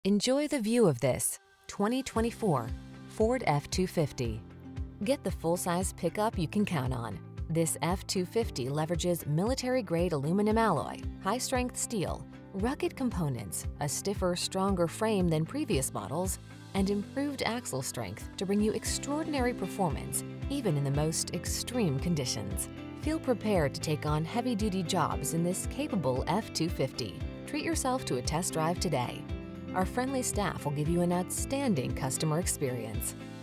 Enjoy the view of this 2024 Ford F-250. Get the full-size pickup you can count on. This F-250 leverages military-grade aluminum alloy, high-strength steel, rugged components, a stiffer, stronger frame than previous models, and improved axle strength to bring you extraordinary performance, even in the most extreme conditions. Feel prepared to take on heavy-duty jobs in this capable F-250. Treat yourself to a test drive today. Our friendly staff will give you an outstanding customer experience.